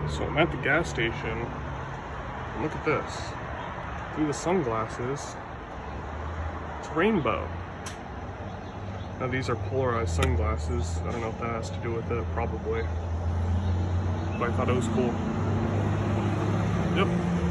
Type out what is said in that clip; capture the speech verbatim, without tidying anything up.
So I'm at the gas station. Look at this. Through the sunglasses, it's rainbow. Now these are polarized sunglasses. I don't know if that has to do with it, probably. But I thought it was cool. Yep.